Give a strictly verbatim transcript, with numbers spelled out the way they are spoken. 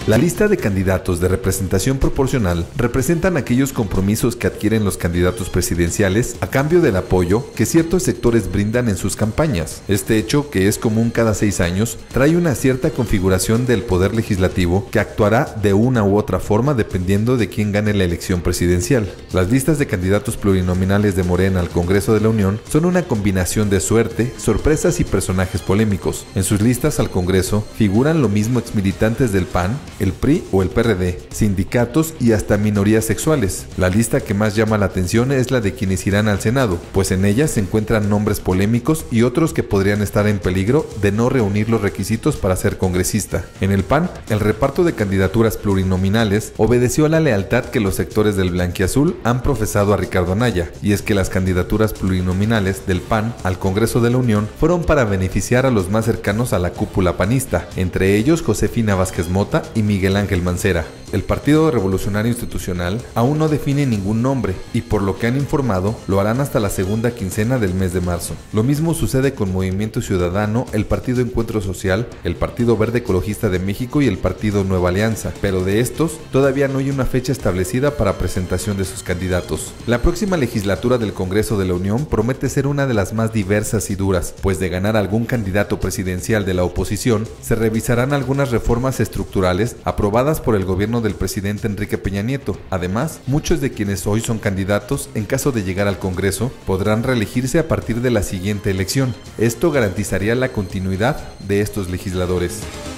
La lista de candidatos de representación proporcional representan aquellos compromisos que adquieren los candidatos presidenciales a cambio del apoyo que ciertos sectores brindan en sus campañas. Este hecho, que es común cada seis años, trae una cierta configuración del poder legislativo que actuará de una u otra forma dependiendo de quién gane la elección presidencial. Las listas de candidatos plurinominales de Morena al Congreso de la Unión son una combinación de suerte, sorpresas y personajes polémicos. En sus listas al Congreso figuran lo mismo exmilitantes del P A N, el P R I o el P R D, sindicatos y hasta minorías sexuales. La lista que más llama la atención es la de quienes irán al Senado, pues en ella se encuentran nombres polémicos y otros que podrían estar en peligro de no reunir los requisitos para ser congresista. En el P A N, el reparto de candidaturas plurinominales obedeció a la lealtad que los sectores del blanquiazul han profesado a Ricardo Anaya, y es que las candidaturas plurinominales del P A N al Congreso de la Unión fueron para beneficiar a los más cercanos a la cúpula panista, entre ellos Josefina Vázquez Mota y Miguel Ángel Mancera. El Partido Revolucionario Institucional aún no define ningún nombre y, por lo que han informado, lo harán hasta la segunda quincena del mes de marzo. Lo mismo sucede con Movimiento Ciudadano, el Partido Encuentro Social, el Partido Verde Ecologista de México y el Partido Nueva Alianza, pero de estos todavía no hay una fecha establecida para presentación de sus candidatos. La próxima legislatura del Congreso de la Unión promete ser una de las más diversas y duras, pues de ganar algún candidato presidencial de la oposición, se revisarán algunas reformas estructurales aprobadas por el gobierno del presidente Enrique Peña Nieto. Además, muchos de quienes hoy son candidatos, en caso de llegar al Congreso, podrán reelegirse a partir de la siguiente elección. Esto garantizaría la continuidad de estos legisladores.